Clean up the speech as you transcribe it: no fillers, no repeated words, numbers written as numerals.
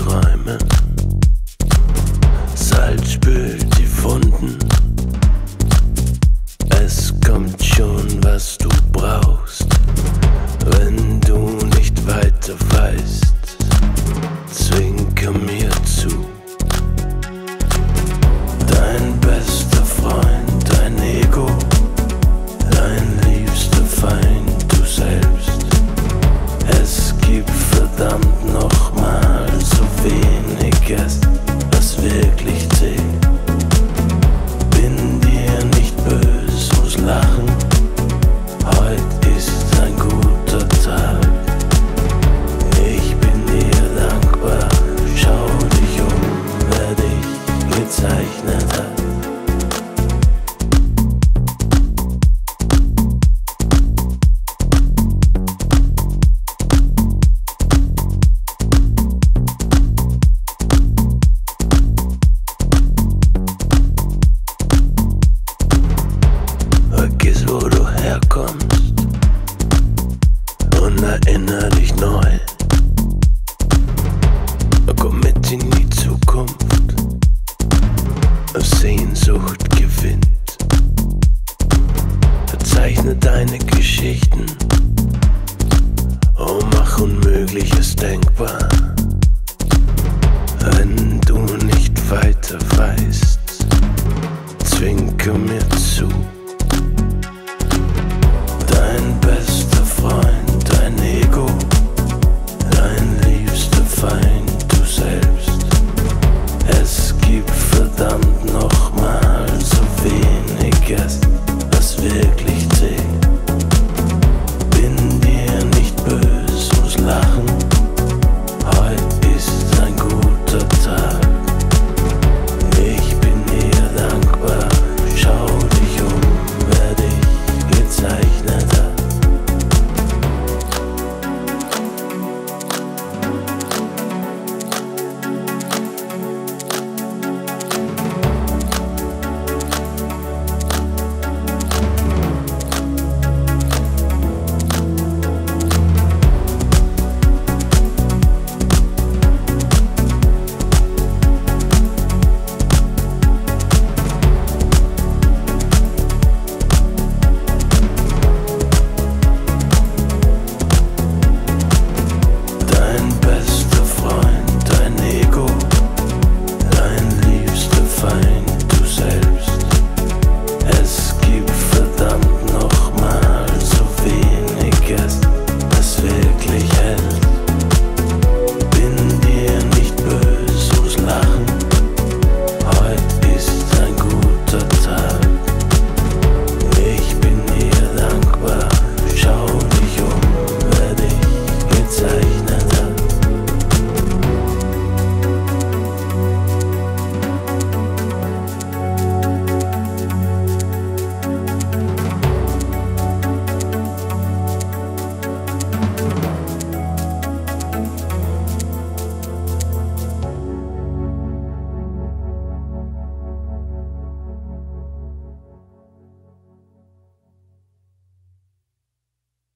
träumen. Salz spült die Wunden. Es kommt schon, was du brauchst. Wenn du nicht weiter weißt, zwinker mir zu. Dein bester Freund, dein Ego, dein liebster Feind, du selbst. Es gibt verdammt nochmal so weniges, was wirklich zählt. Bin dir nicht böse, muss lachen. Heute ist ein guter Tag. Ich bin dir dankbar. Schau dich um, wer dich gezeichnet hat. Vergiss, wo du herkommst und erinnere dich neu. Komm mit in die Zukunft, Sehnsucht gewinnt. Verzeichne deine Geschichten und mach Unmögliches denkbar. Wenn du nicht weiter weißt, zwinker mir zu.